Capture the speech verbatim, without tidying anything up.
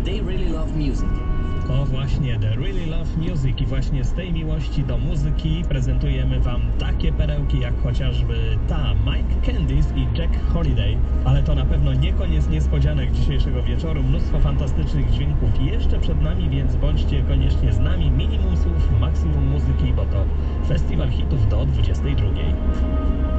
They Really Love Music. O właśnie, The Really Love Music i właśnie z tej miłości do muzyki prezentujemy Wam takie perełki jak chociażby ta Mike Candice i Jack Holiday. Ale to na pewno nie koniec niespodzianek dzisiejszego wieczoru, mnóstwo fantastycznych dźwięków jeszcze przed nami, więc bądźcie koniecznie z nami. Minimum słów, maksimum muzyki, bo to Festiwal Hitów do dwudziestej drugiej.